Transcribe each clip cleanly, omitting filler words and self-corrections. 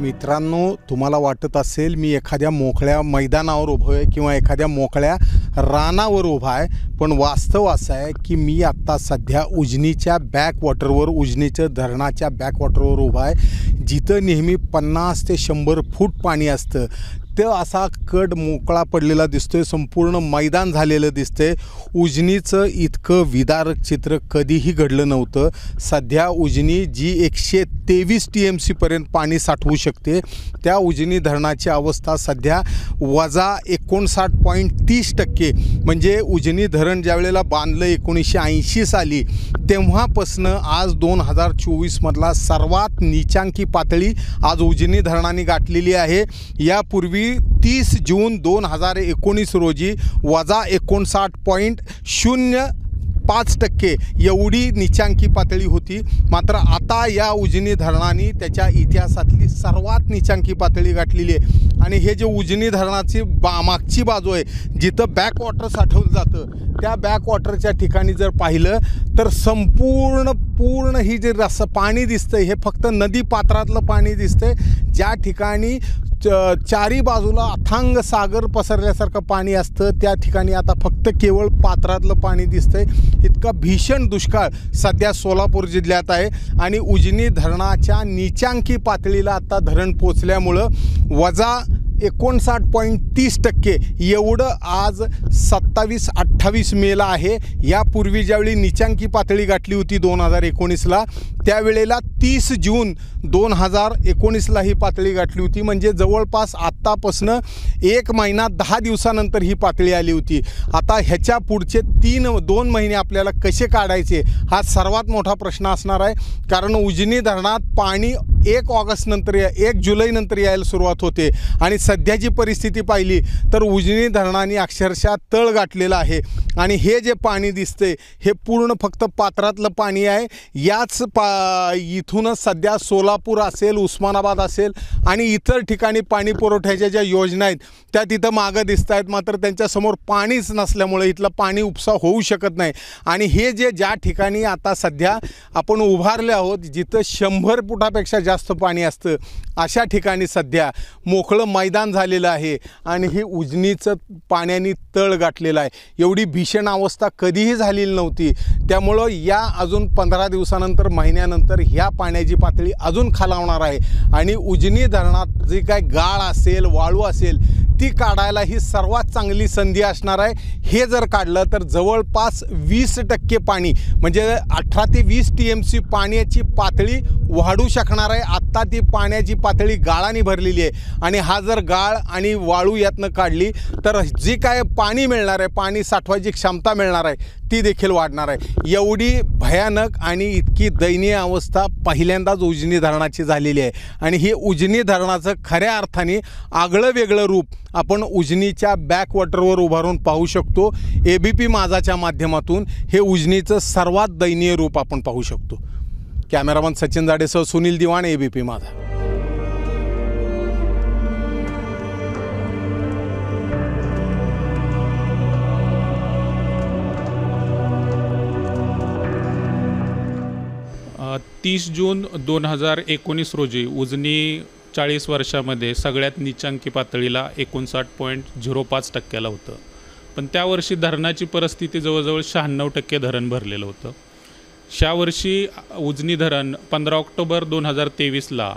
मित्रांनो, तुम्हाला वाटत असेल मी एखाद्या मोकळ्या मैदानावर उभा आहे किंवा एखाद्या मोकळ्या रानावर उभा आहे, पण वास्तव असं आहे की मी आत्ता सध्या उजनीच्या बॅकवॉटरवर, उजनीच्या धरणाच्या बॅकवॉटरवर उभा आहे, जिथं नेहमी 50 ते 100 फूट पाणी असतं. ते असा कड मोकळा पडलेला दिसतोय, संपूर्ण मैदान झालेलं दिसतंय. उजनीचं इतकं विदारक चित्र कधीही घडलं नव्हतं. सध्या उजनी जी 123 TMC पर्यंत पाणी साठवू शकते, त्या उजनी धरणाची अवस्था सध्या -59.30%. म्हणजे उजनी धरण ज्या वेळेला बांधलं 1980 साली, तेव्हापासनं आज 2024 मधला सर्वात नीचांकी पातळी आज उजनी धरणाने गाठलेली आहे. यापूर्वी 30 जून 2019 रोजी -59.05% एवढी नीचांकी पातळी होती. मात्र आता या उजनी धरणाने त्याच्या इतिहासातली सर्वात नीचांकी पातळी गाठलेली आहे. आणि हे जे उजनी धरणाची मागची बाजू आहे, जिथं बॅकवॉटर साठवलं जातं, त्या बॅकवॉटरच्या ठिकाणी जर पाहिलं तर पूर्ण ही जे पाणी दिसतंय हे फक्त नदी पात्रातलं पाणी दिसतंय. ज्या ठिकाणी चारी बाजूला अथांग सागर पसरल्यासारखं पाणी असतं, त्या ठिकाणी आता फक्त केवळ पात्रातलं पाणी दिसतंय. इतका भीषण दुष्काळ सध्या सोलापूर जिल्ह्यात आहे. आणि उजनी धरणाच्या नीचांकी पातळीला आता धरण पोचल्यामुळं 59.30% एवढं आज 27-28 मेला आहे. यापूर्वी ज्यावेळी नीचांकी पातळी गाठली होती 2019ला, त्यावेळेला 30 जून 2019ला ही पातळी गाठली होती. म्हणजे जवळपास आत्तापासनं 1 महिना 10 दिवसानंतर ही पातळी आली होती. आता ह्याच्या पुढचे 2 महिने आपल्याला कसे काढायचे हा सर्वात मोठा प्रश्न असणार आहे. कारण उजनी धरणात पाणी 1 ऑगस्टनंतर 1 जुलैनंतर यायला सुरुवात होते. आणि सध्याची परिस्थिती पाहिली तर उजनी धरणाने अक्षरशः तळ गाठलेलं आहे. आणि हे जे पाणी दिसतंय हे पूर्ण फक्त पात्रातलं पाणी आहे. याच इथूनच सध्या सोलापूर असेल, उस्मानाबाद असेल आणि इतर ठिकाणी पाणी पुरवठ्याच्या ज्या योजना आहेत त्या तिथं मागं दिसत आहेत. मात्र त्यांच्यासमोर पाणीच नसल्यामुळे इथलं पाणी उपसा होऊ शकत नाही. आणि हे ज्या ठिकाणी आता सध्या आपण उभारले आहोत, जिथं 100 फुटापेक्षा जास्त पाणी असतं, अशा ठिकाणी सध्या मोकळं मैदान झालेलं आहे. आणि ही उजनीचं पाण्याने तळ गाठलेलं आहे. एवढी भीषण अवस्था कधीही झालेली नव्हती. त्यामुळं या अजून 15 दिवसानंतर, महिन्यानंतर ह्या पाण्याची पातळी अजून खालावणार आहे. आणि उजनी धरणात जी काय गाळ असेल, वाळू असेल, ती काढायला ही सर्वात चांगली संधी असणार आहे. हे जर काढलं तर जवळपास 20% पाणी, म्हणजे 18 ते 20 TMC पाण्याची पातळी वाढू शकणार आहे. आत्ता ती पाण्याची पातळी गाळाने भरलेली आहे. आणि हा जर गाळ आणि वाळू यातनं काढली तर जी काय पाणी मिळणार आहे, पाणी साठवायची क्षमता मिळणार आहे, ती देखील वाढणार आहे. एवढी भयानक आणि इतकी दयनीय अवस्था पहिल्यांदाच उजनी धरणाची झालेली आहे. आणि ही उजनी धरणाचं खऱ्या अर्थाने आगळं वेगळं रूप आपण उजनीच्या बॅकवॉटरवर उभारून पाहू शकतो. ABP माझाच्या माध्यमातून हे उजनीचं सर्वात दयनीय रूप आपण पाहू शकतो. कॅमेरामन सचिन जाडेसह सुनील दिवाण, ABP माझा. 30 जून 2019 रोजी उजनी 40 वर्षामध्ये सगळ्यात नीचांकी पातळीला 59.05% होतं. पण त्या वर्षी धरणाची परिस्थिती जवळजवळ 96% धरण भरलेलं होतं. ह्या वर्षी उजनी धरण 15 ऑक्टोबर 2023ला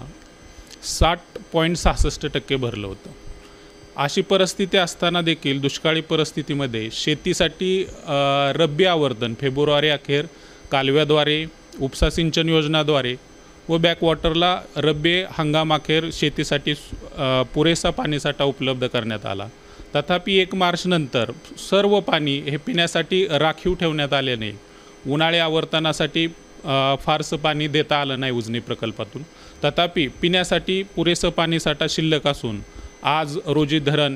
60.66% भरलं होतं. अशी परिस्थिती असताना देखील दुष्काळी परिस्थितीमध्ये शेतीसाठी रब्बी आवर्तन फेब्रुवारी अखेर कालव्याद्वारे, उपसा सिंचन योजनाद्वारे व बॅकवॉटरला रब्बी हंगामाखेर शेतीसाठी पुरेसा पाणीसाठा उपलब्ध करण्यात आला. तथापि 1 मार्चनंतर सर्व पाणी हे पिण्यासाठी राखीव ठेवण्यात आले नाही. उन्हाळी आवर्तनासाठी फारसं पाणी देता आलं नाही उजनी प्रकल्पातून. तथापि पिण्यासाठी पुरेसं पाणीसाठा शिल्लक असून आज रोजी धरण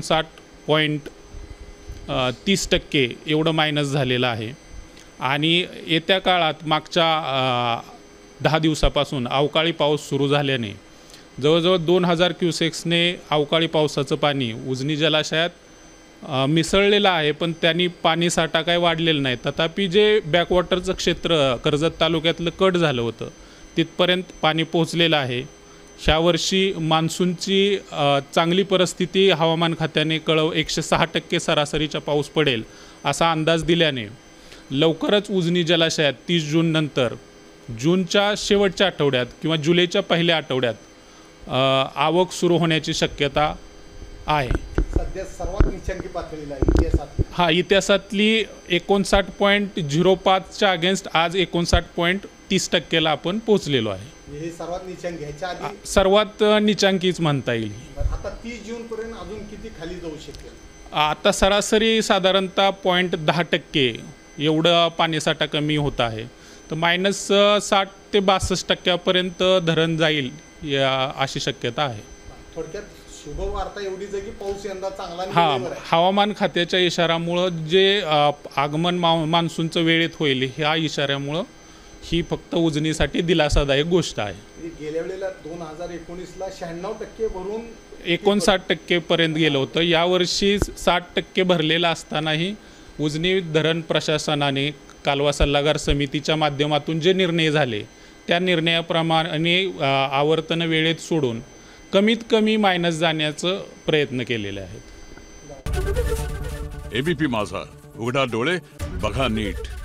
59.30% एवढं मायनस झालेलं आहे. आणि येत्या काळात मागच्या 10 दिवसापासून अवकाळी पाऊस सुरू झाल्याने जवळजवळ 2000 क्युसेक्सने अवकाळी पावसाचं पाणी उजनी जलाशयात मिसळलेलं आहे. पण त्यांनी पाणीसाठा काय वाढलेला नाही. तथापि जे बॅकवॉटरचं क्षेत्र कर्जत तालुक्यातलं कट झालं होतं तिथपर्यंत पाणी पोहोचलेलं आहे. ह्या वर्षी मान्सूनची चांगली परिस्थिती हवामान खात्याने 106% सरासरीचा पाऊस पडेल असा अंदाज दिल्याने लवकरच उजनी जलाशयात 30 जून नंतर जूनच्या शेवटच्या आठवड्यात किंवा जुलैच्या पहिल्या आठवड्यात आवक सुरू होण्याची शक्यता आहे. सध्या सर्वात निचांकी पातळीला इतिहासात इतिहासातली 59.05च्या अगेन्स्ट आज 59.30%ला आपण पोहोचलेलो आहे. हे सर्वात निचांकी ह्याच्या आधी सर्वात निचांकीच म्हणता येईल. आता 30 जून पर्यंत अजून किती खाली जाऊ शकेल? आता सरासरी साधारणतः 0.10% एवढं पाणीसाठा कमी होत आहे. तर -60 ते 62% धरण जाईल अशी शक्यता आहे. थोडक्यात शुभ वार्ता एवढीच आहे की पाऊस यंदा चांगला हवामान खात्याच्या इशाऱ्यामुळं जे आगमन मान्सूनचं वेळेत होईल ह्या इशाऱ्यामुळं ही फक्त उजनीसाठी दिलासादायक गोष्ट आहे. गेल्या वेळेला 2019ला 96% भरून 59% पर्यंत गेलं होतं. यावर्षी 60% भरलेलं असतानाही उजनी धरण प्रशासनाने कालवा सल्लागार समितीच्या माध्यमातून जे निर्णय झाले त्या निर्णयाप्रमाणे आवर्तन वेळेत सोडून कमीत कमी मायनस जाण्याचं प्रयत्न केलेले आहेत. एबीपी माझा, उघडा डोळे बघा नीट.